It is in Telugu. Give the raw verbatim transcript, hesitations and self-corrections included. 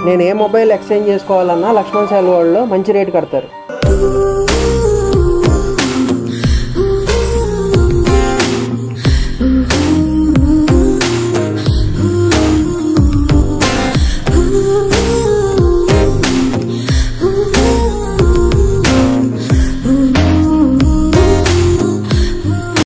నేను ఏ మొబైల్ ఎక్స్చేంజ్ చేసుకోవాలన్నా లక్ష్మణ్ సెల్ వరల్డ్లో మంచి రేటు కడతారు.